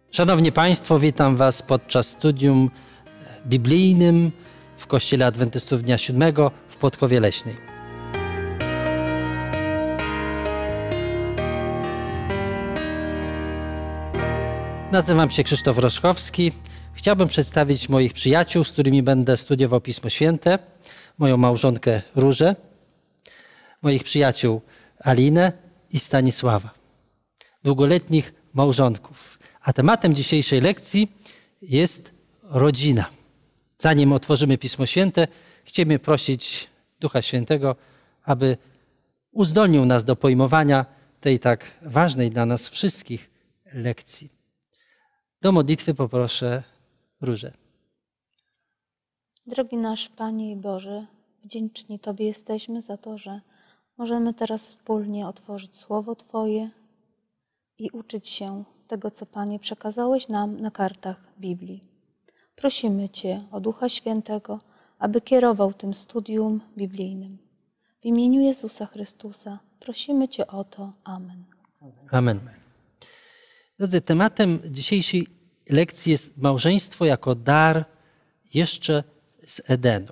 Szanowni Państwo, witam Was podczas studium biblijnym w Kościele Adwentystów Dnia Siódmego w Płotkowie Leśnej. Nazywam się Krzysztof Roszkowski. Chciałbym przedstawić moich przyjaciół, z którymi będę studiował Pismo Święte, moją małżonkę Różę, moich przyjaciół Alinę i Stanisława, długoletnich małżonków. A tematem dzisiejszej lekcji jest rodzina. Zanim otworzymy Pismo Święte, chcemy prosić Ducha Świętego, aby uzdolnił nas do pojmowania tej tak ważnej dla nas wszystkich lekcji. Do modlitwy poproszę Różę. Drogi nasz Panie i Boże, wdzięczni Tobie jesteśmy za to, że możemy teraz wspólnie otworzyć Słowo Twoje i uczyć się tego, co Panie przekazałeś nam na kartach Biblii. Prosimy Cię o Ducha Świętego, aby kierował tym studium biblijnym. W imieniu Jezusa Chrystusa prosimy Cię o to. Amen. Amen. Drodzy, tematem dzisiejszej lekcji jest małżeństwo jako dar jeszcze z Edenu.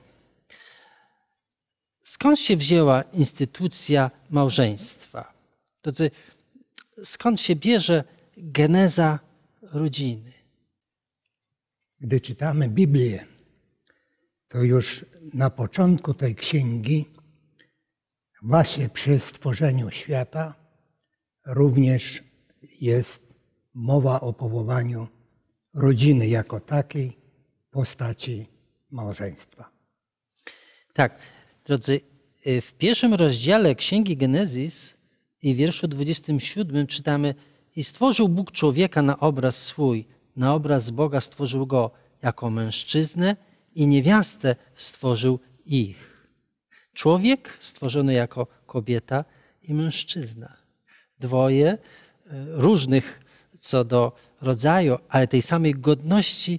Skąd się wzięła instytucja małżeństwa? Drodzy, skąd się bierze geneza rodziny? Gdy czytamy Biblię, to już na początku tej księgi, właśnie przy stworzeniu świata, również jest mowa o powołaniu rodziny jako takiej postaci małżeństwa. Tak, drodzy, w pierwszym rozdziale Księgi Genezis i w wierszu 27 czytamy: i stworzył Bóg człowieka na obraz swój, na obraz Boga stworzył go jako mężczyznę i niewiastę stworzył ich. Człowiek stworzony jako kobieta i mężczyzna. Dwoje różnych co do rodzaju, ale tej samej godności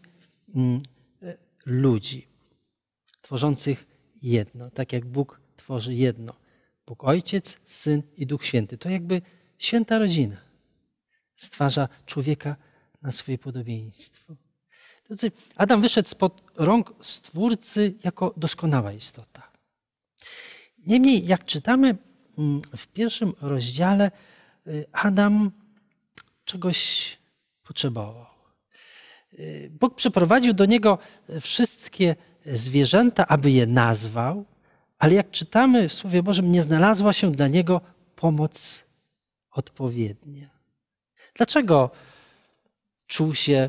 ludzi, tworzących jedno, tak jak Bóg tworzy jedno. Bóg Ojciec, Syn i Duch Święty. To jakby święta rodzina. Stwarza człowieka na swoje podobieństwo. Drodzy, Adam wyszedł spod rąk Stwórcy jako doskonała istota. Niemniej, jak czytamy w pierwszym rozdziale, Adam czegoś potrzebował. Bóg przyprowadził do niego wszystkie zwierzęta, aby je nazwał, ale jak czytamy w Słowie Bożym, nie znalazła się dla niego pomoc odpowiednia. Dlaczego czuł się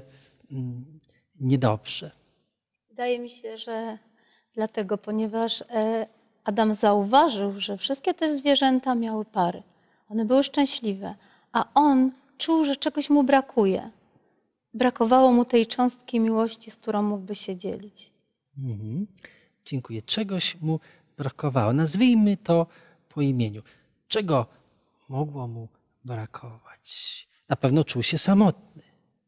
niedobrze? Wydaje mi się, że dlatego, ponieważ Adam zauważył, że wszystkie te zwierzęta miały pary. One były szczęśliwe, a on czuł, że czegoś mu brakuje. Brakowało mu tej cząstki miłości, z którą mógłby się dzielić. Dziękuję. Czegoś mu brakowało. Nazwijmy to po imieniu. Czego mogło mu brakować? Na pewno czuł się samotny.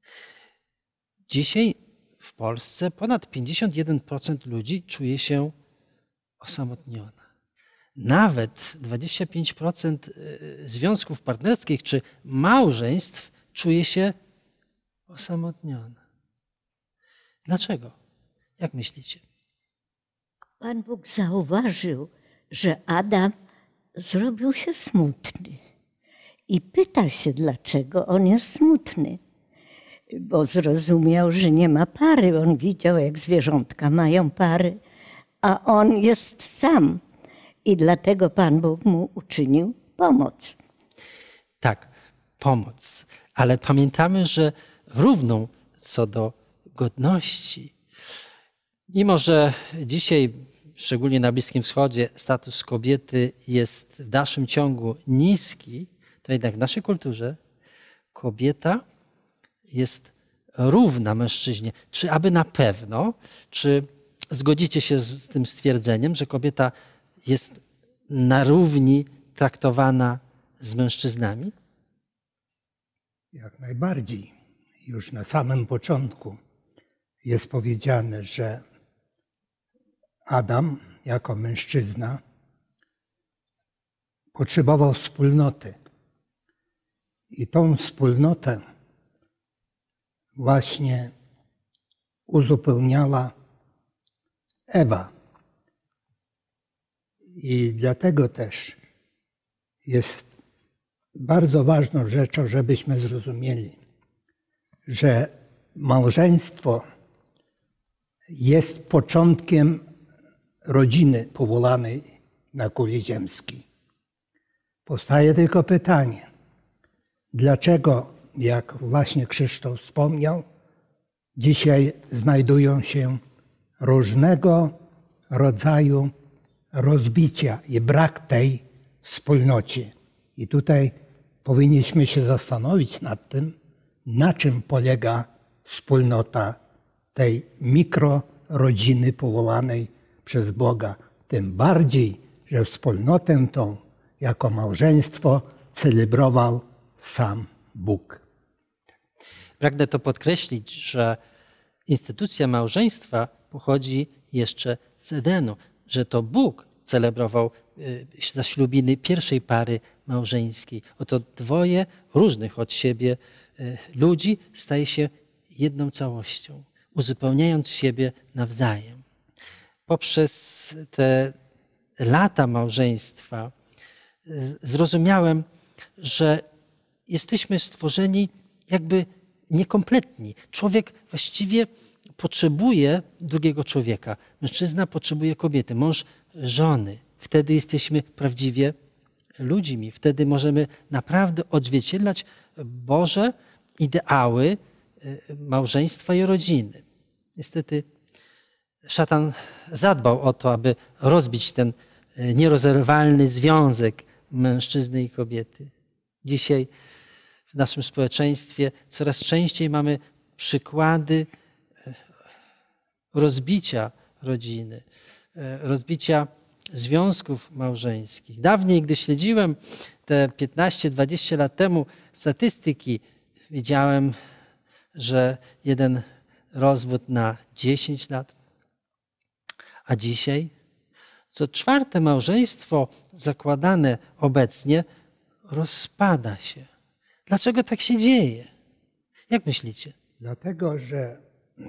Dzisiaj w Polsce ponad 51% ludzi czuje się osamotniona. Nawet 25% związków partnerskich czy małżeństw czuje się osamotniona. Dlaczego? Jak myślicie? Pan Bóg zauważył, że Adam zrobił się smutny i pyta się, dlaczego on jest smutny. Bo zrozumiał, że nie ma pary. On widział, jak zwierzątka mają pary, a on jest sam. I dlatego Pan Bóg mu uczynił pomoc. Tak, pomoc. Ale pamiętamy, że równą co do godności. Mimo że dzisiaj, szczególnie na Bliskim Wschodzie, status kobiety jest w dalszym ciągu niski, to jednak w naszej kulturze kobieta jest równa mężczyźnie. Czy aby na pewno, czy zgodzicie się z tym stwierdzeniem, że kobieta jest na równi traktowana z mężczyznami? Jak najbardziej. Już na samym początku jest powiedziane, że Adam jako mężczyzna potrzebował wspólnoty. I tą wspólnotę właśnie uzupełniała Ewa. I dlatego też jest bardzo ważną rzeczą, żebyśmy zrozumieli, że małżeństwo jest początkiem rodziny powołanej na kuli ziemskiej. Powstaje tylko pytanie, dlaczego, jak właśnie Krzysztof wspomniał, dzisiaj znajdują się różnego rodzaju rozbicia i brak tej wspólnocie. I tutaj powinniśmy się zastanowić nad tym, na czym polega wspólnota tej mikrorodziny powołanej przez Boga. Tym bardziej, że wspólnotę tą jako małżeństwo celebrował sam Bóg. Pragnę to podkreślić, że instytucja małżeństwa pochodzi jeszcze z Edenu, że to Bóg celebrował zaślubiny pierwszej pary małżeńskiej. Oto dwoje różnych od siebie ludzi staje się jedną całością, uzupełniając siebie nawzajem. Poprzez te lata małżeństwa zrozumiałem, że jesteśmy stworzeni jakby niekompletni. Człowiek właściwie potrzebuje drugiego człowieka. Mężczyzna potrzebuje kobiety, mąż żony. Wtedy jesteśmy prawdziwie ludźmi. Wtedy możemy naprawdę odzwierciedlać Boże ideały małżeństwa i rodziny. Niestety szatan zadbał o to, aby rozbić ten nierozerwalny związek mężczyzny i kobiety. Dzisiaj w naszym społeczeństwie coraz częściej mamy przykłady rozbicia rodziny, rozbicia związków małżeńskich. Dawniej, gdy śledziłem te 15-20 lat temu statystyki, widziałem, że jeden rozwód na 10 lat, a dzisiaj co czwarte małżeństwo zakładane obecnie rozpada się. Dlaczego tak się dzieje? Jak myślicie? Dlatego, że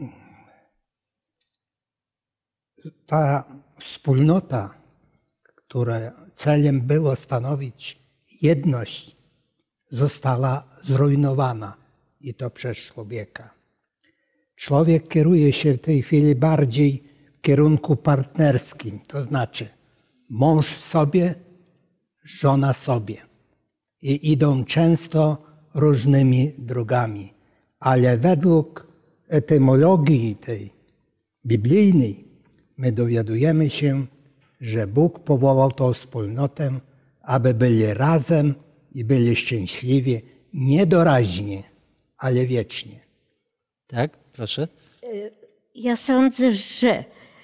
ta wspólnota, która celem było stanowić jedność, została zrujnowana i to przez człowieka. Człowiek kieruje się w tej chwili bardziej w kierunku partnerskim, to znaczy mąż sobie, żona sobie. I idą często różnymi drogami, ale według etymologii tej biblijnej my dowiadujemy się, że Bóg powołał tą wspólnotę, aby byli razem i byli szczęśliwi nie doraźnie, ale wiecznie. Tak, proszę. Ja sądzę, że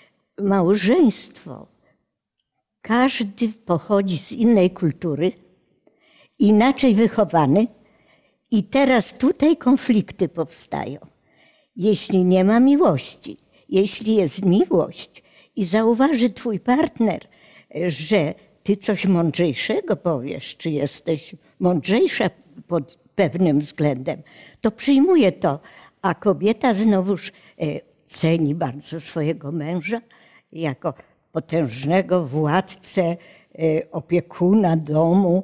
małżeństwo, każdy pochodzi z innej kultury, inaczej wychowany i teraz tutaj konflikty powstają. Jeśli nie ma miłości, jeśli jest miłość i zauważy twój partner, że ty coś mądrzejszego powiesz, czy jesteś mądrzejsza pod pewnym względem, to przyjmuje to, a kobieta znowuż ceni bardzo swojego męża jako potężnego władcę, opiekuna domu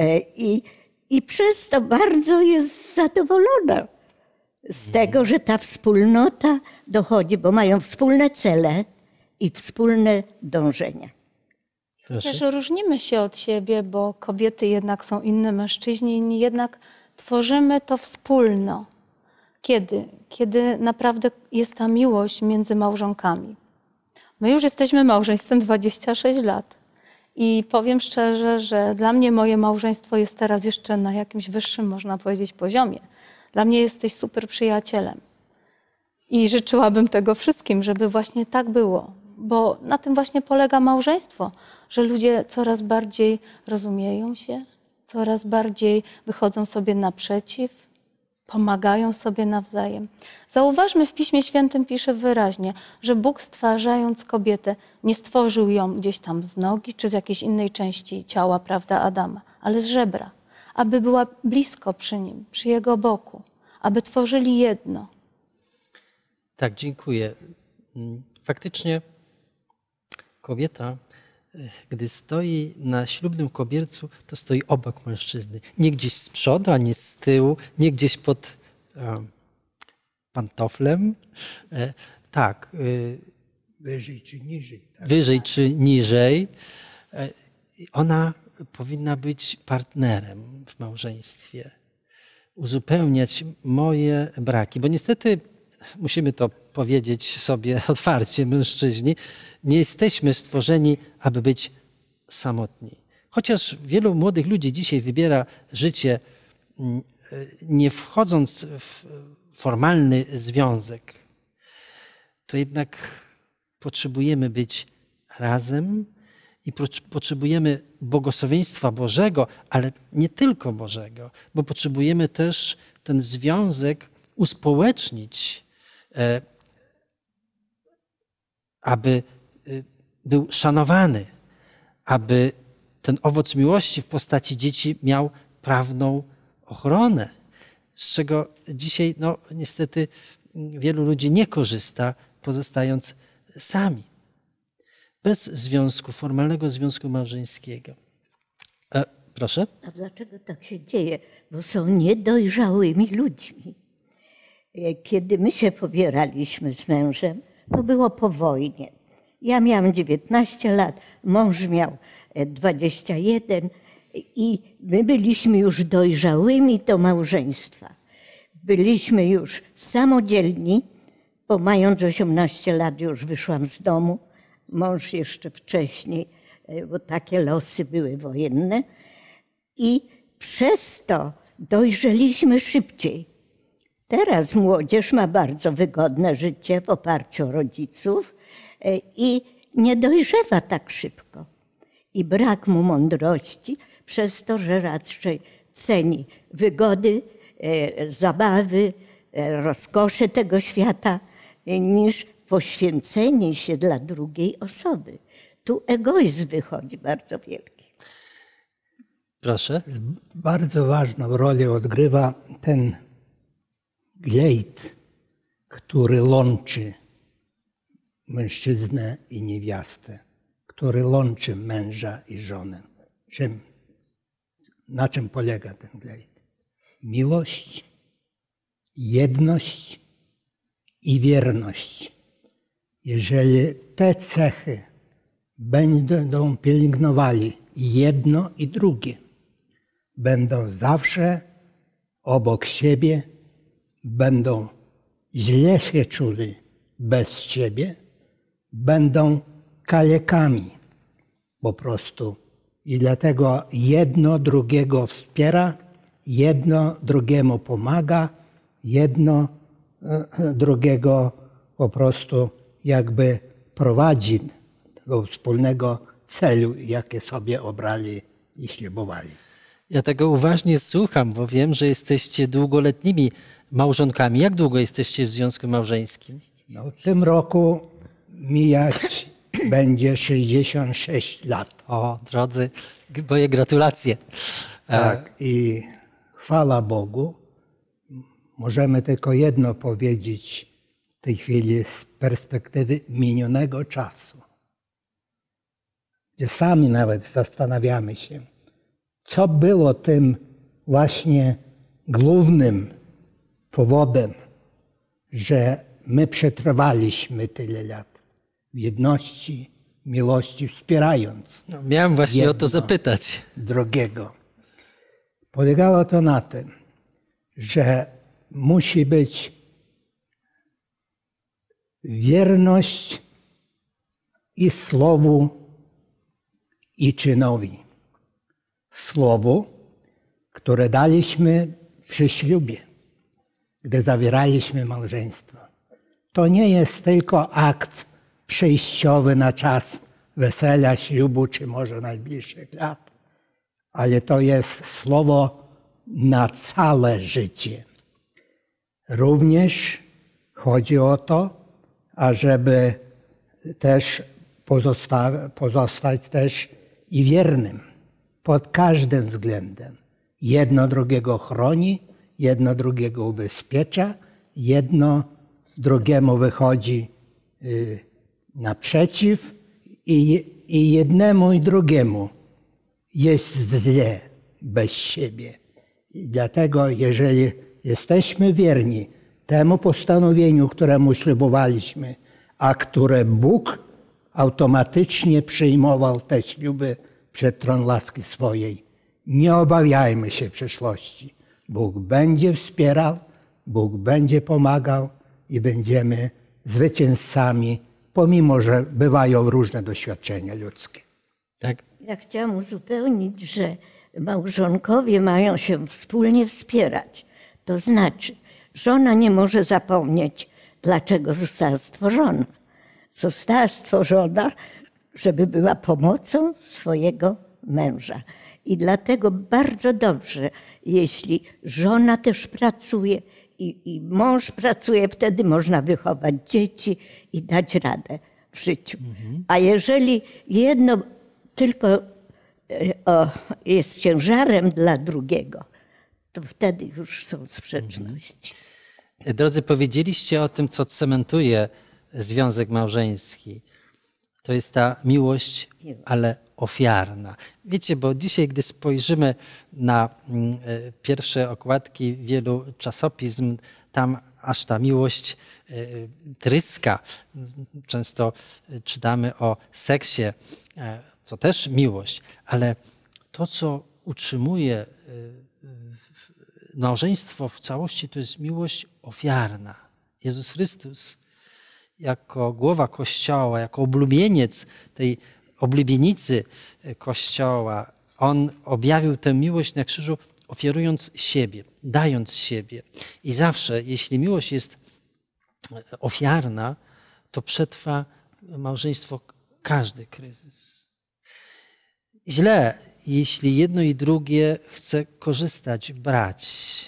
i przez to bardzo jest zadowolona z tego, że ta wspólnota dochodzi, bo mają wspólne cele i wspólne dążenia. Proszę. Też różnimy się od siebie, bo kobiety jednak są inne, mężczyźni inni, jednak tworzymy to wspólno. Kiedy? Kiedy naprawdę jest ta miłość między małżonkami. My już jesteśmy małżeństwem 26 lat i powiem szczerze, że dla mnie moje małżeństwo jest teraz jeszcze na jakimś wyższym, można powiedzieć, poziomie. Dla mnie jesteś super przyjacielem i życzyłabym tego wszystkim, żeby właśnie tak było, bo na tym właśnie polega małżeństwo, że ludzie coraz bardziej rozumieją się, coraz bardziej wychodzą sobie naprzeciw, pomagają sobie nawzajem. Zauważmy, w Piśmie Świętym pisze wyraźnie, że Bóg, stwarzając kobietę, nie stworzył ją gdzieś tam z nogi czy z jakiejś innej części ciała, prawda, Adama, ale z żebra, aby była blisko przy nim, przy jego boku, aby tworzyli jedno. Tak, dziękuję. Faktycznie kobieta, gdy stoi na ślubnym kobiercu, to stoi obok mężczyzny. Nie gdzieś z przodu, a nie z tyłu, nie gdzieś pod pantoflem. Tak, Wyżej czy niżej. Tak? wyżej czy niżej. Ona powinna być partnerem w małżeństwie, uzupełniać moje braki, bo niestety musimy to powiedzieć sobie otwarcie, mężczyźni, nie jesteśmy stworzeni, aby być samotni. Chociaż wielu młodych ludzi dzisiaj wybiera życie, nie wchodząc w formalny związek, to jednak potrzebujemy być razem i potrzebujemy błogosławieństwa Bożego, ale nie tylko Bożego, bo potrzebujemy też ten związek uspołecznić, aby był szanowany, aby ten owoc miłości w postaci dzieci miał prawną ochronę, z czego dzisiaj niestety wielu ludzi nie korzysta, pozostając sami, bez związku, formalnego związku małżeńskiego. Proszę? A dlaczego tak się dzieje? Bo są niedojrzałymi ludźmi. Kiedy my się pobieraliśmy z mężem, to było po wojnie. Ja miałam 19 lat, mąż miał 21 i my byliśmy już dojrzałymi do małżeństwa. Byliśmy już samodzielni, bo mając 18 lat już wyszłam z domu. Mąż jeszcze wcześniej, bo takie losy były wojenne. I przez to dojrzeliśmy szybciej. Teraz młodzież ma bardzo wygodne życie w oparciu o rodziców i nie dojrzewa tak szybko. I brak mu mądrości przez to, że raczej ceni wygody, zabawy, rozkosze tego świata, niż poświęcenie się dla drugiej osoby. Tu egoizm wychodzi bardzo wielki. Proszę. Bardzo ważną rolę odgrywa ten glejt, który łączy mężczyznę i niewiastę, który łączy męża i żonę. Na czym polega ten glejt? Miłość, jedność i wierność. Jeżeli te cechy będą pielęgnowali jedno i drugie, będą zawsze obok siebie, będą źle się czuli bez siebie, będą kalekami po prostu. I dlatego jedno drugiego wspiera, jedno drugiemu pomaga, jedno drugiego po prostu jakby prowadzi do wspólnego celu, jakie sobie obrali i ślubowali. Ja tego uważnie słucham, bo wiem, że jesteście długoletnimi małżonkami. Jak długo jesteście w związku małżeńskim? No, w tym roku mijać będzie 66 lat. O, drodzy, moje gratulacje. Tak, i chwała Bogu, możemy tylko jedno powiedzieć w tej chwili z perspektywy minionego czasu, gdzie sami nawet zastanawiamy się, co było tym właśnie głównym powodem, że my przetrwaliśmy tyle lat w jedności, miłości, wspierając No, miałem właśnie o to jedno zapytać. drugiego. Polegało to na tym, że musi być wierność i słowu, i czynowi. Słowu, które daliśmy przy ślubie, gdy zawieraliśmy małżeństwo. To nie jest tylko akt przejściowy na czas wesela, ślubu, czy może najbliższych lat, ale to jest słowo na całe życie. Również chodzi o to, ażeby też pozostać też i wiernym pod każdym względem. Jedno drugiego chroni, jedno drugiego ubezpiecza, jedno drugiemu wychodzi naprzeciw i jednemu i drugiemu jest źle bez siebie. I dlatego, jeżeli jesteśmy wierni temu postanowieniu, któremu ślubowaliśmy, a które Bóg automatycznie przyjmował te śluby przed tron łaski swojej, nie obawiajmy się przyszłości. Bóg będzie wspierał, Bóg będzie pomagał i będziemy zwycięzcami, pomimo że bywają różne doświadczenia ludzkie. Tak? Ja chciałam uzupełnić, że małżonkowie mają się wspólnie wspierać. To znaczy, żona nie może zapomnieć, dlaczego została stworzona. Została stworzona, żeby była pomocą swojego męża. I dlatego bardzo dobrze, jeśli żona też pracuje i mąż pracuje, wtedy można wychować dzieci i dać radę w życiu. A jeżeli jedno tylko jest ciężarem dla drugiego, to wtedy już są sprzeczności. Drodzy, powiedzieliście o tym, co cementuje związek małżeński. To jest ta miłość, ale ofiarna. Wiecie, bo dzisiaj, gdy spojrzymy na pierwsze okładki wielu czasopism, tam aż ta miłość tryska. Często czytamy o seksie, co też miłość, ale to, co utrzymuje małżeństwo w całości, to jest miłość ofiarna. Jezus Chrystus jako głowa Kościoła, jako oblubieniec tej oblubienicy Kościoła, On objawił tę miłość na krzyżu, ofiarując siebie, dając siebie. I zawsze, jeśli miłość jest ofiarna, to przetrwa małżeństwo każdy kryzys. Źle, jeśli jedno i drugie chce korzystać, brać.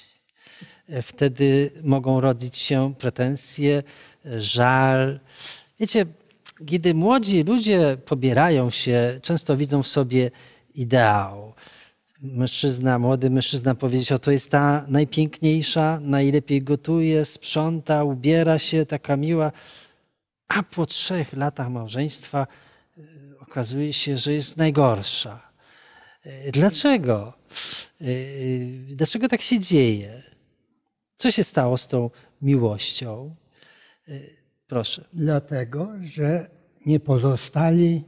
Wtedy mogą rodzić się pretensje, żal. Wiecie, kiedy młodzi ludzie pobierają się, często widzą w sobie ideał. Młody mężczyzna powiedzieć, o to jest ta najpiękniejsza, najlepiej gotuje, sprząta, ubiera się, taka miła. A po 3 latach małżeństwa okazuje się, że jest najgorsza. Dlaczego? Dlaczego tak się dzieje? Co się stało z tą miłością? Proszę. Dlatego, że nie pozostali,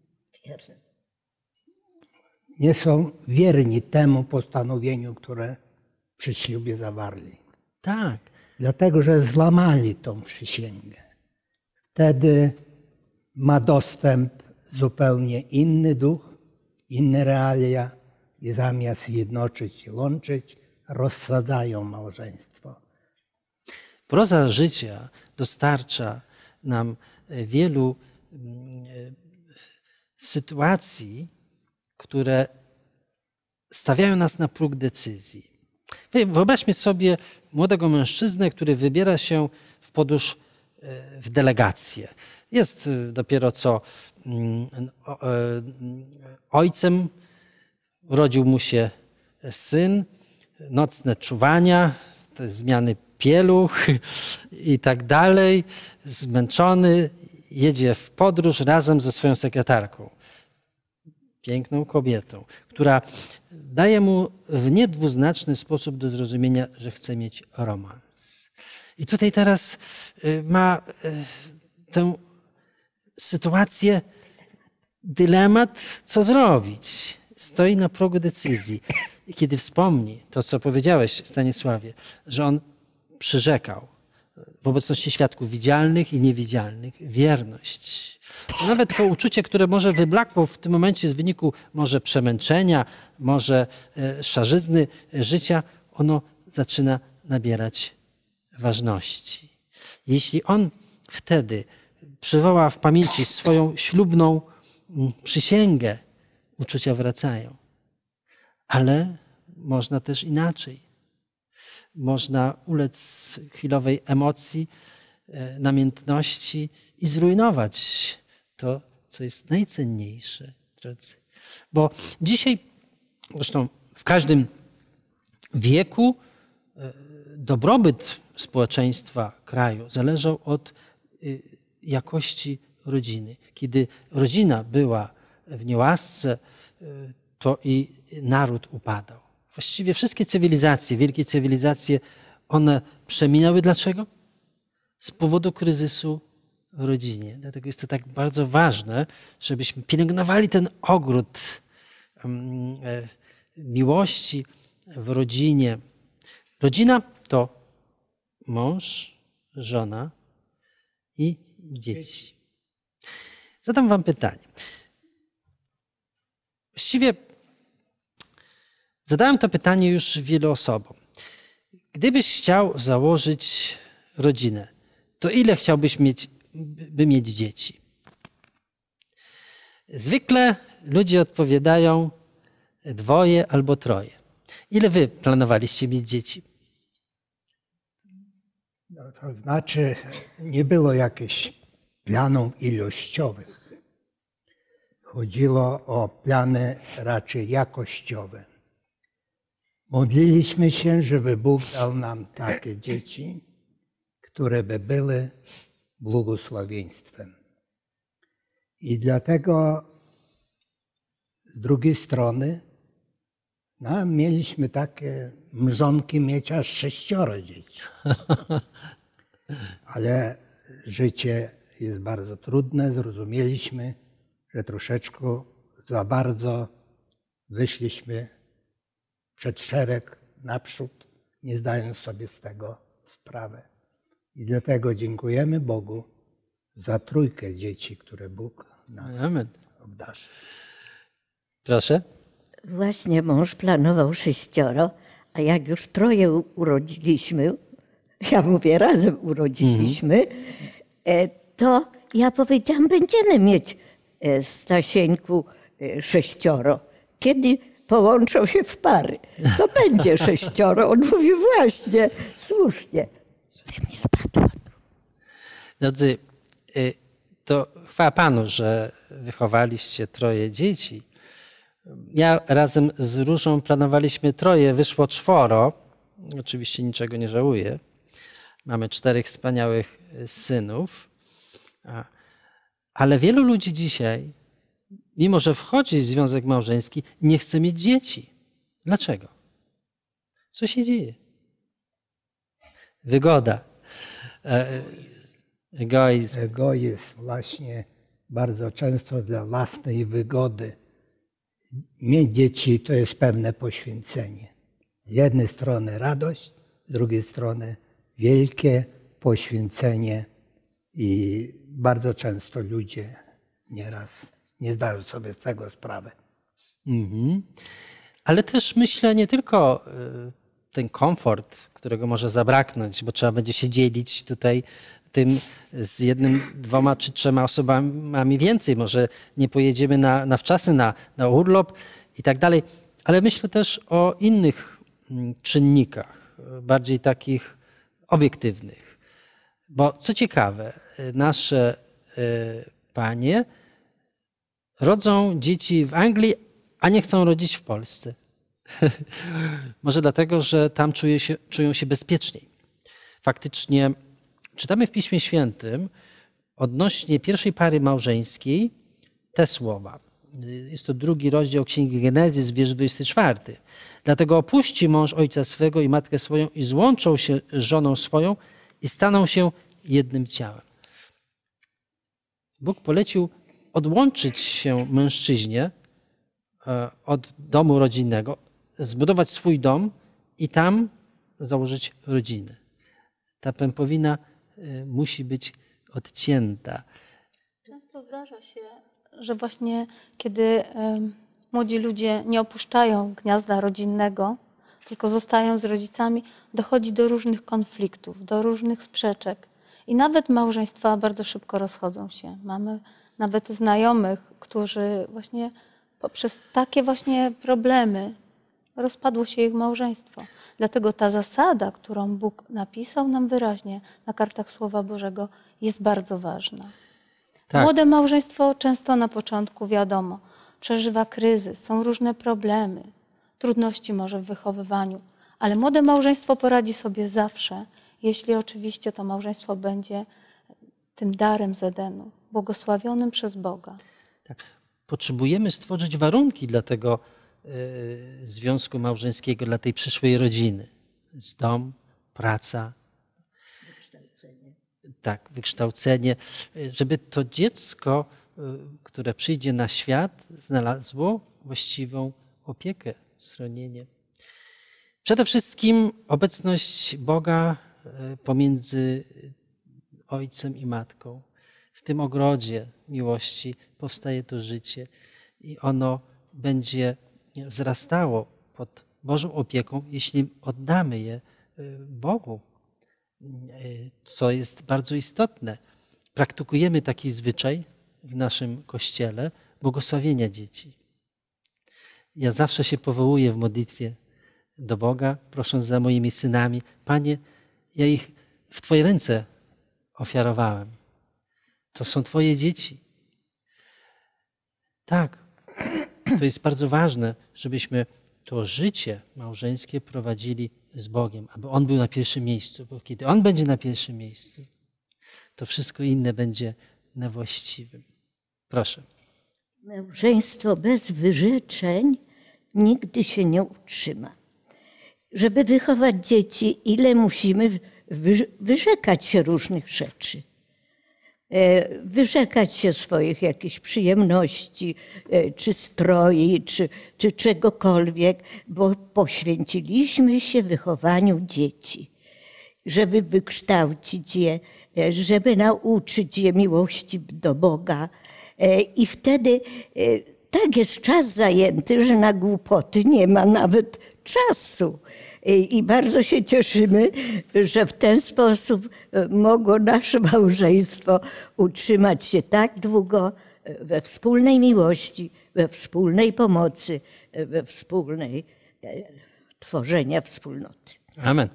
nie są wierni temu postanowieniu, które przy ślubie zawarli. Tak. Dlatego, że złamali tą przysięgę. Wtedy ma dostęp zupełnie inny duch, inne realia i zamiast jednoczyć i łączyć, rozsadzają małżeństwo. Proza życia dostarcza nam wielu sytuacji, które stawiają nas na próg decyzji. Wyobraźmy sobie młodego mężczyznę, który wybiera się w podróż w delegację. Jest dopiero co ojcem, urodził mu się syn, nocne czuwania, te zmiany pieluch i tak dalej, zmęczony, jedzie w podróż razem ze swoją sekretarką. Piękną kobietą, która daje mu w niedwuznaczny sposób do zrozumienia, że chce mieć romans. I tutaj teraz ma tę sytuację, dylemat, co zrobić. Stoi na progu decyzji. I kiedy wspomni to, co powiedziałeś, Stanisławie, że on przyrzekał w obecności świadków widzialnych i niewidzialnych wierność. To nawet to uczucie, które może wyblakło w tym momencie z wyniku może przemęczenia, może szarzyzny życia, ono zaczyna nabierać ważności. Jeśli on wtedy przywoła w pamięci swoją ślubną przysięgę, uczucia wracają. Ale można też inaczej. Można ulec chwilowej emocji, namiętności i zrujnować to, co jest najcenniejsze, drodzy. Bo dzisiaj, zresztą w każdym wieku, dobrobyt społeczeństwa kraju zależał od jakości rodziny. Kiedy rodzina była w niełasce, to i naród upadał. Właściwie wszystkie cywilizacje, wielkie cywilizacje, one przeminęły. Dlaczego? Z powodu kryzysu w rodzinie. Dlatego jest to tak bardzo ważne, żebyśmy pielęgnowali ten ogród miłości w rodzinie. Rodzina to mąż, żona i dzieci. Zadam wam pytanie. Właściwie zadałem to pytanie już wielu osobom. Gdybyś chciał założyć rodzinę, to ile chciałbyś mieć dzieci? Zwykle ludzie odpowiadają 2 albo 3. Ile wy planowaliście mieć dzieci? No, to znaczy, nie było jakichś planów ilościowych. Chodziło o plany raczej jakościowe. Modliliśmy się, żeby Bóg dał nam takie dzieci, które by były błogosławieństwem. I dlatego z drugiej strony mieliśmy takie mrzonki mieć aż 6 dzieci. Ale życie jest bardzo trudne. Zrozumieliśmy, że troszeczkę za bardzo wyszliśmy przed szereg naprzód, nie zdając sobie z tego sprawy. I dlatego dziękujemy Bogu za 3 dzieci, które Bóg nas obdarzył. Proszę. Właśnie mąż planował 6, a jak już 3 urodziliśmy, ja mówię razem urodziliśmy, to ja powiedziałam, będziemy mieć, Stasieńku, 6. Kiedy połączą się w pary, to będzie 6. On mówi właśnie, słusznie. Mi spadło. Drodzy, to chwała Panu, że wychowaliście 3 dzieci. Ja razem z Różą planowaliśmy 3, wyszło 4. Oczywiście niczego nie żałuję. Mamy 4 wspaniałych synów. Ale wielu ludzi dzisiaj, mimo że wchodzi w związek małżeński, nie chce mieć dzieci. Dlaczego? Co się dzieje? Wygoda. Egoizm. Egoizm właśnie bardzo często dla własnej wygody. Mieć dzieci to jest pewne poświęcenie. Z jednej strony radość, z drugiej strony wielkie poświęcenie i bardzo często ludzie nieraz nie zdają sobie z tego sprawy. Ale też myślę nie tylko ten komfort, którego może zabraknąć, bo trzeba będzie się dzielić tutaj tym z 1, 2 czy 3 osobami więcej. Może nie pojedziemy na wczasy, na urlop i tak dalej. Ale myślę też o innych czynnikach, bardziej takich obiektywnych. Bo co ciekawe, nasze panie rodzą dzieci w Anglii, a nie chcą rodzić w Polsce. Może dlatego, że tam czują się bezpieczniej. Faktycznie czytamy w Piśmie Świętym odnośnie pierwszej pary małżeńskiej te słowa. Jest to 2 rozdział Księgi Genezis, wiersz 24. Dlatego opuści mąż ojca swego i matkę swoją i złączą się z żoną swoją i staną się jednym ciałem. Bóg polecił odłączyć się mężczyźnie od domu rodzinnego, zbudować swój dom i tam założyć rodzinę. Ta pępowina musi być odcięta. Często zdarza się, że właśnie kiedy młodzi ludzie nie opuszczają gniazda rodzinnego, tylko zostają z rodzicami, dochodzi do różnych konfliktów, do różnych sprzeczek. I nawet małżeństwa bardzo szybko rozchodzą się. Mamy nawet znajomych, którzy właśnie poprzez takie właśnie problemy rozpadło się ich małżeństwo. Dlatego ta zasada, którą Bóg napisał nam wyraźnie na kartach Słowa Bożego, jest bardzo ważna. Tak. Młode małżeństwo często na początku, wiadomo, przeżywa kryzys, są różne problemy, trudności może w wychowywaniu, ale młode małżeństwo poradzi sobie zawsze, jeśli oczywiście to małżeństwo będzie tym darem z Edenu, błogosławionym przez Boga. Tak. Potrzebujemy stworzyć warunki dla tego związku małżeńskiego, dla tej przyszłej rodziny. Dom, praca, tak, wykształcenie, żeby to dziecko, które przyjdzie na świat, znalazło właściwą opiekę, schronienie. Przede wszystkim obecność Boga pomiędzy ojcem i matką. W tym ogrodzie miłości powstaje to życie i ono będzie wzrastało pod Bożą opieką, jeśli oddamy je Bogu, co jest bardzo istotne. Praktykujemy taki zwyczaj w naszym Kościele błogosławienia dzieci. Ja zawsze się powołuję w modlitwie do Boga, prosząc za moimi synami. Panie, ja ich w Twoje ręce ofiarowałem. To są Twoje dzieci. Tak, to jest bardzo ważne, żebyśmy to życie małżeńskie prowadzili z Bogiem, aby On był na pierwszym miejscu, bo kiedy On będzie na pierwszym miejscu, to wszystko inne będzie na właściwym. Proszę. Małżeństwo bez wyrzeczeń nigdy się nie utrzyma. Żeby wychować dzieci, ile musimy wyrzekać się różnych rzeczy. Wyrzekać się swoich jakichś przyjemności, czy stroi, czy czegokolwiek, bo poświęciliśmy się wychowaniu dzieci, żeby wykształcić je, żeby nauczyć je miłości do Boga. I wtedy tak jest czas zajęty, że na głupoty nie ma nawet czasu. I bardzo się cieszymy, że w ten sposób mogło nasze małżeństwo utrzymać się tak długo we wspólnej miłości, we wspólnej pomocy, we wspólnej tworzenia wspólnoty. Amen.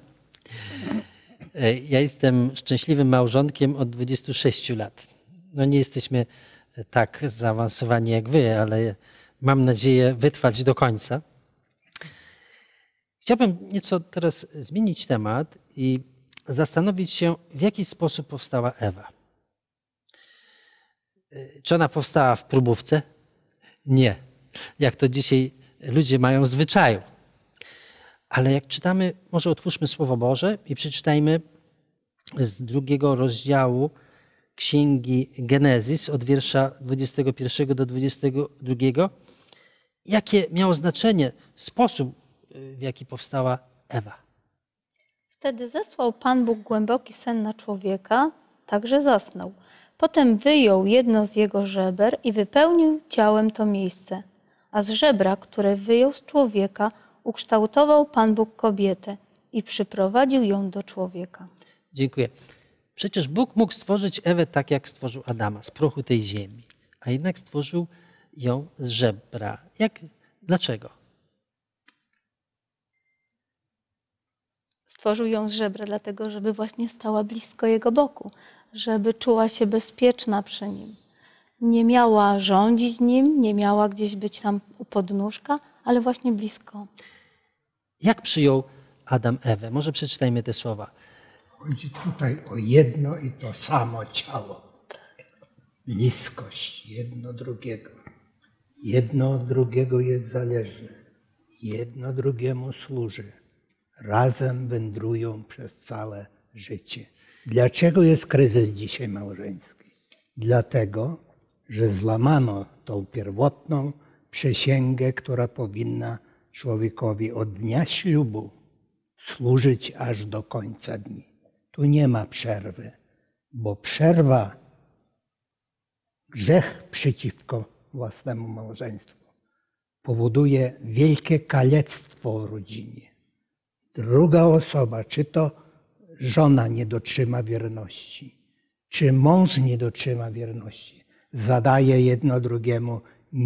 Ja jestem szczęśliwym małżonkiem od 26 lat. No nie jesteśmy tak zaawansowani jak wy, ale mam nadzieję wytrwać do końca. Chciałbym nieco teraz zmienić temat i zastanowić się, w jaki sposób powstała Ewa. Czy ona powstała w próbówce? Nie. Jak to dzisiaj ludzie mają w zwyczaju. Ale jak czytamy, może otwórzmy Słowo Boże i przeczytajmy z 2 rozdziału Księgi Genezis od wiersza 21 do 22, jakie miało znaczenie sposób, w jaki powstała Ewa. Wtedy zesłał Pan Bóg głęboki sen na człowieka, tak że zasnął. Potem wyjął jedno z jego żeber i wypełnił ciałem to miejsce. A z żebra, które wyjął z człowieka, ukształtował Pan Bóg kobietę i przyprowadził ją do człowieka. Dziękuję. Przecież Bóg mógł stworzyć Ewę tak, jak stworzył Adama, z prochu tej ziemi, a jednak stworzył ją z żebra. Dlaczego? Stworzył ją z żebra, dlatego żeby właśnie stała blisko jego boku, żeby czuła się bezpieczna przy nim. Nie miała rządzić nim, nie miała gdzieś być tam u podnóżka, ale właśnie blisko. Jak przyjął Adam Ewę? Może przeczytajmy te słowa. Chodzi tutaj o jedno i to samo ciało. Bliskość jedno drugiego. Jedno od drugiego jest zależne. Jedno drugiemu służy. Razem wędrują przez całe życie. Dlaczego jest kryzys dzisiaj małżeński? Dlatego, że złamano tą pierwotną przysięgę, która powinna człowiekowi od dnia ślubu służyć aż do końca dni. Tu nie ma przerwy, bo przerwa, grzech przeciwko własnemu małżeństwu powoduje wielkie kalectwo w rodzinie. Druga osoba, czy to żona nie dotrzyma wierności, czy mąż nie dotrzyma wierności, zadaje jedno drugiemu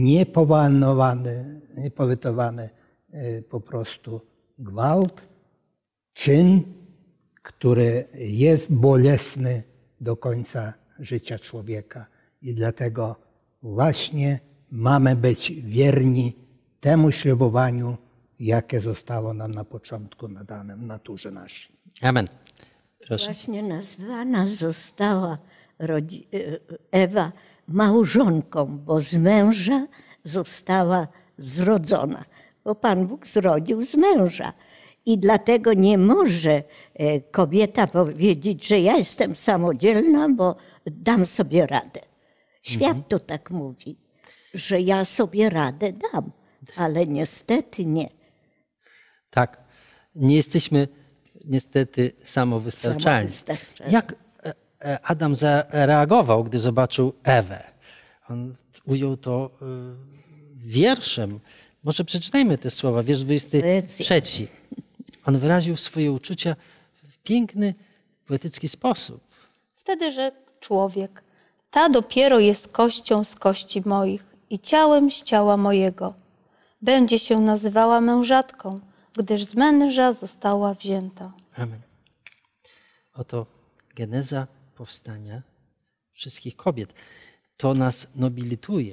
niepowetowany po prostu gwałt, czyn, który jest bolesny do końca życia człowieka. I dlatego właśnie mamy być wierni temu ślubowaniu, jakie zostało nam na początku nadane w naturze naszej. Amen. Proszę. Właśnie nazwana została Ewa małżonką, bo z męża została zrodzona. Bo Pan Bóg zrodził z męża. I dlatego nie może kobieta powiedzieć, że ja jestem samodzielna, bo dam sobie radę. Świat to tak mówi, że ja sobie radę dam, ale niestety nie. Tak, nie jesteśmy niestety samowystarczalni. Jak Adam zareagował, gdy zobaczył Ewę? On ujął to wierszem. Może przeczytajmy te słowa, wiersz 23. On wyraził swoje uczucia w piękny, poetycki sposób. Wtedy rzekł człowiek: ta dopiero jest kością z kości moich i ciałem z ciała mojego. Będzie się nazywała mężatką, gdyż z męża została wzięta. Amen. Oto geneza powstania wszystkich kobiet. To nas nobilituje.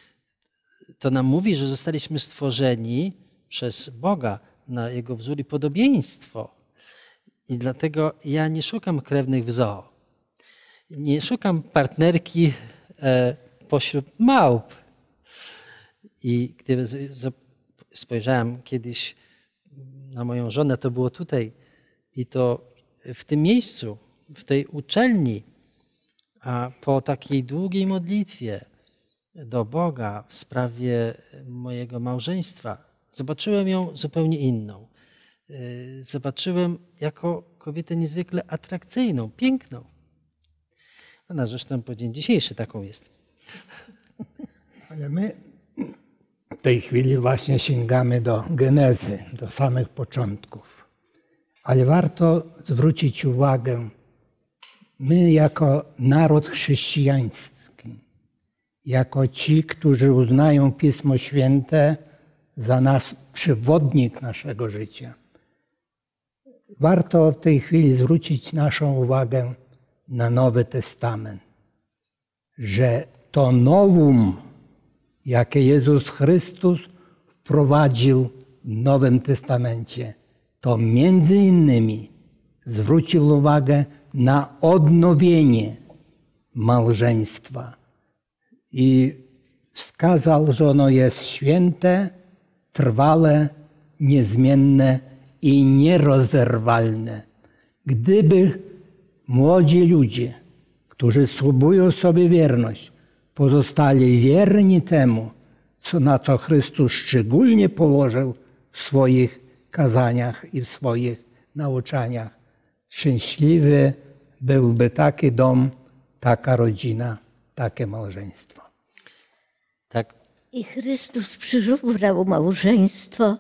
To nam mówi, że zostaliśmy stworzeni przez Boga na Jego wzór i podobieństwo. I dlatego ja nie szukam krewnych w zoo. Nie szukam partnerki pośród małp. I gdy spojrzałem kiedyś na moją żonę, to było tutaj. I to w tym miejscu, w tej uczelni, a po takiej długiej modlitwie do Boga w sprawie mojego małżeństwa, zobaczyłem ją zupełnie inną. Zobaczyłem jako kobietę niezwykle atrakcyjną, piękną. Ona zresztą po dzień dzisiejszy taką jest. Ale my w tej chwili właśnie sięgamy do genezy, do samych początków. Ale warto zwrócić uwagę, my jako naród chrześcijański, jako ci, którzy uznają Pismo Święte za nas przewodnik naszego życia. Warto w tej chwili zwrócić naszą uwagę na Nowy Testament, że to nowum, jakie Jezus Chrystus wprowadził w Nowym Testamencie, to między innymi zwrócił uwagę na odnowienie małżeństwa i wskazał, że ono jest święte, trwale, niezmienne i nierozerwalne. Gdyby młodzi ludzie, którzy ślubują sobie wierność, pozostali wierni temu, na co Chrystus szczególnie położył w swoich kazaniach i w swoich nauczaniach, szczęśliwy byłby taki dom, taka rodzina, takie małżeństwo. Tak. I Chrystus przyrównał małżeństwo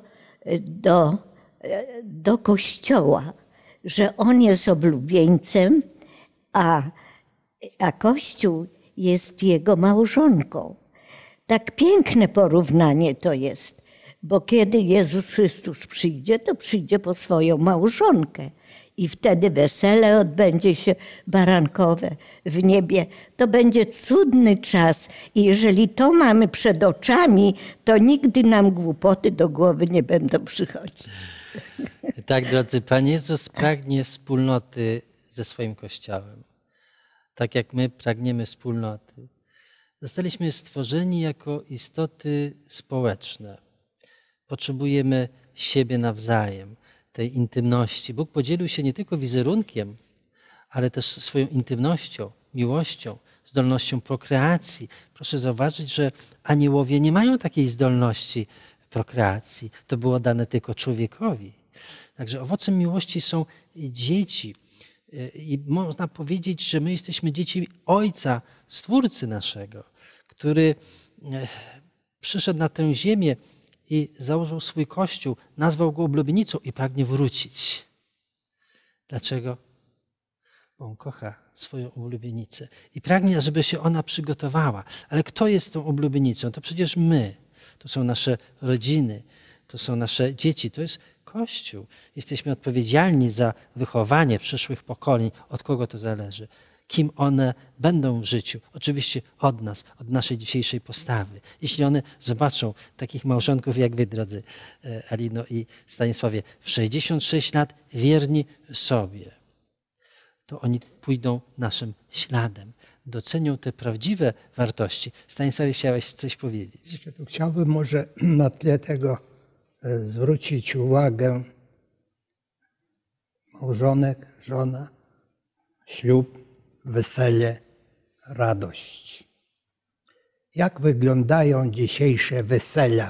do Kościoła, że On jest oblubieńcem, a Kościół jest Jego małżonką. Tak piękne porównanie to jest, bo kiedy Jezus Chrystus przyjdzie, to przyjdzie po swoją małżonkę. I wtedy wesele odbędzie się barankowe w niebie. To będzie cudny czas. I jeżeli to mamy przed oczami, to nigdy nam głupoty do głowy nie będą przychodzić. Tak, drodzy, Pan Jezus pragnie wspólnoty ze swoim Kościołem. Tak jak my pragniemy wspólnoty. Zostaliśmy stworzeni jako istoty społeczne. Potrzebujemy siebie nawzajem, tej intymności. Bóg podzielił się nie tylko wizerunkiem, ale też swoją intymnością, miłością, zdolnością prokreacji. Proszę zauważyć, że aniołowie nie mają takiej zdolności prokreacji. To było dane tylko człowiekowi. Także owocem miłości są dzieci. I można powiedzieć, że my jesteśmy dziećmi Ojca, Stwórcy naszego, który przyszedł na tę ziemię i założył swój Kościół, nazwał go oblubienicą i pragnie wrócić. Dlaczego? Bo On kocha swoją oblubienicę i pragnie, żeby się ona przygotowała. Ale kto jest tą oblubienicą? To przecież my. To są nasze rodziny, to są nasze dzieci, to jest Kościół. Jesteśmy odpowiedzialni za wychowanie przyszłych pokoleń. Od kogo to zależy? Kim one będą w życiu? Oczywiście od nas, od naszej dzisiejszej postawy. Jeśli one zobaczą takich małżonków jak wy, drodzy Alino i Stanisławie, w 66 lat wierni sobie, to oni pójdą naszym śladem, docenią te prawdziwe wartości. Stanisławie, chciałeś coś powiedzieć? Jeszcze tu chciałbym może na tle tego zwrócić uwagę małżonek, żona, ślub, wesele, radość. Jak wyglądają dzisiejsze wesela,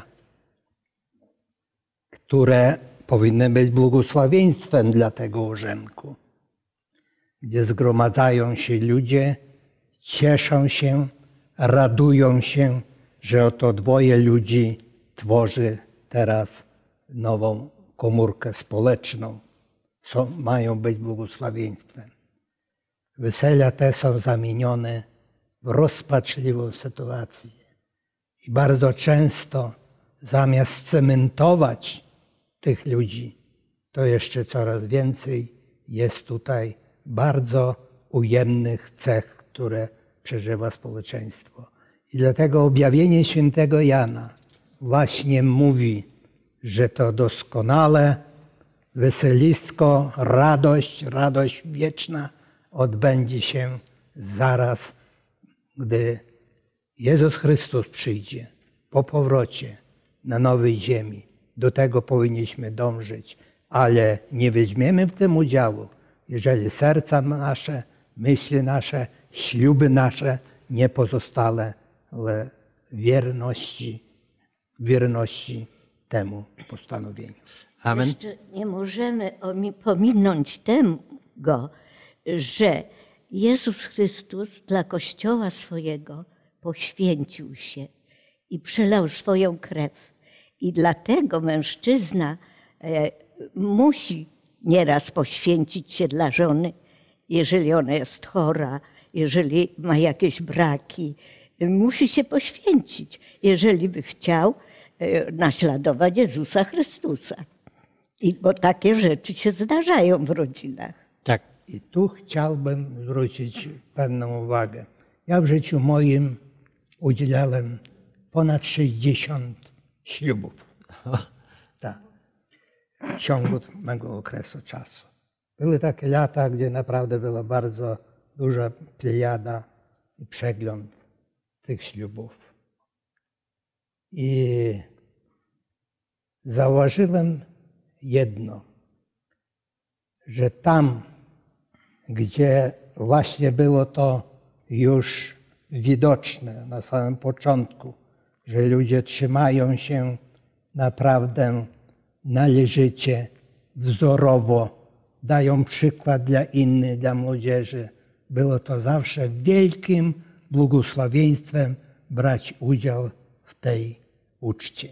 które powinny być błogosławieństwem dla tego orzenku, gdzie zgromadzają się ludzie, cieszą się, radują się, że oto dwoje ludzi tworzy teraz nową komórkę społeczną. Mają być błogosławieństwem. Wesela te są zamienione w rozpaczliwą sytuację. I bardzo często zamiast cementować tych ludzi, to jeszcze coraz więcej jest tutaj bardzo ujemnych cech, które przeżywa społeczeństwo. I dlatego objawienie świętego Jana właśnie mówi, że to doskonale weselisko, radość wieczna odbędzie się zaraz, gdy Jezus Chrystus przyjdzie po powrocie na nowej ziemi. Do tego powinniśmy dążyć, ale nie weźmiemy w tym udziału, jeżeli serca nasze, myśli nasze, śluby nasze nie pozostale wierności temu postanowieniu. Amen. Jeszcze nie możemy pominąć tego, że Jezus Chrystus dla Kościoła swojego poświęcił się i przelał swoją krew. I dlatego mężczyzna musi nieraz poświęcić się dla żony, jeżeli ona jest chora, jeżeli ma jakieś braki. Musi się poświęcić, jeżeli by chciał naśladować Jezusa Chrystusa. Bo takie rzeczy się zdarzają w rodzinach. Tak. I tu chciałbym zwrócić pewną uwagę. Ja w życiu moim udzielałem ponad 60 ślubów. Tak. W ciągu mego okresu czasu. Były takie lata, gdzie naprawdę była bardzo duża plejada i przegląd tych ślubów. I zauważyłem jedno, że tam, gdzie właśnie było to już widoczne na samym początku, że ludzie trzymają się naprawdę należycie, wzorowo, dają przykład dla innych, dla młodzieży. Było to zawsze wielkim błogosławieństwem brać udział w tej uczcie.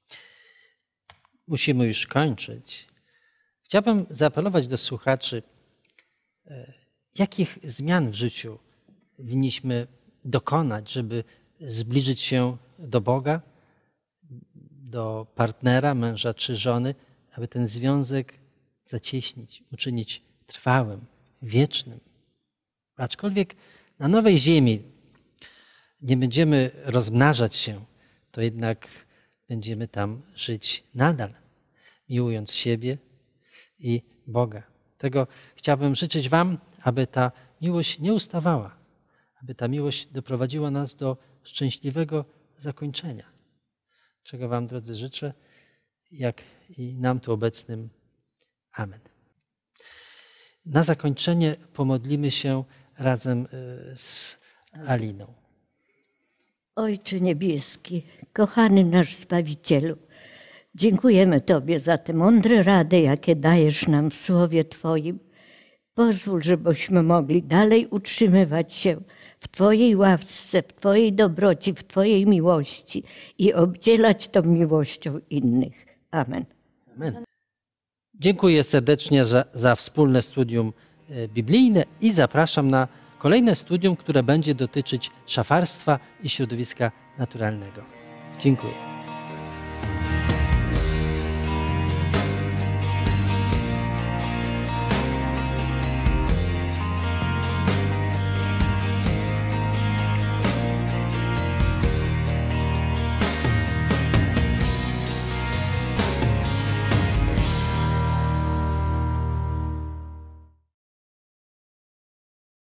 Musimy już kończyć. Chciałbym zaapelować do słuchaczy, jakich zmian w życiu winniśmy dokonać, żeby zbliżyć się do Boga, do partnera, męża czy żony, aby ten związek zacieśnić, uczynić trwałym, wiecznym. Aczkolwiek na nowej ziemi nie będziemy rozmnażać się, to jednak będziemy tam żyć nadal, miłując siebie i Boga. Tego chciałbym życzyć wam, aby ta miłość nie ustawała, aby ta miłość doprowadziła nas do szczęśliwego zakończenia. Czego wam, drodzy, życzę, jak i nam tu obecnym. Amen. Na zakończenie pomodlimy się razem z Aliną. Ojcze Niebieski, kochany nasz Zbawicielu, dziękujemy Tobie za te mądre rady, jakie dajesz nam w Słowie Twoim. Pozwól, żebyśmy mogli dalej utrzymywać się w Twojej łasce, w Twojej dobroci, w Twojej miłości i obdzielać tą miłością innych. Amen. Amen. Dziękuję serdecznie za wspólne studium biblijne i zapraszam na kolejne studium, które będzie dotyczyć szafarstwa i środowiska naturalnego. Dziękuję.